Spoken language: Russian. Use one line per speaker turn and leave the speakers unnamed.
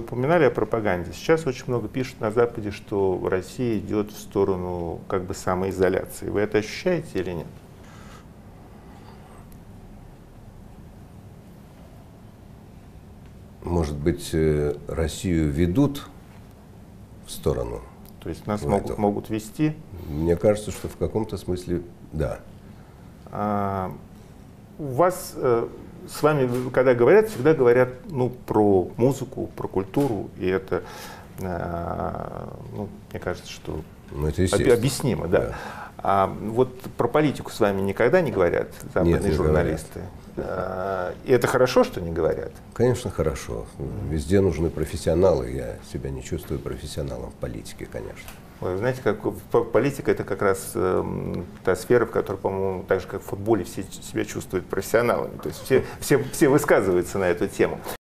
упоминали о пропаганде. Сейчас очень много пишут на Западе, что Россия идет в сторону как бы самоизоляции. Вы это ощущаете или нет?
Может быть, Россию ведут в сторону?
То есть нас могут вести?
Мне кажется, что в каком-то смысле да.
У вас с вами, когда говорят, всегда говорят про музыку, про культуру, и это, мне кажется, что
это
объяснимо, да. А вот про политику с вами никогда не говорят западные
Нет, не
журналисты? И это хорошо, что не говорят?
Конечно, хорошо. Везде нужны профессионалы. Я себя не чувствую профессионалом в политике, конечно.
Вы знаете, политика — это как раз та сфера, в которой, по-моему, так же, как в футболе, все себя чувствуют профессионалами. То есть все высказываются на эту тему.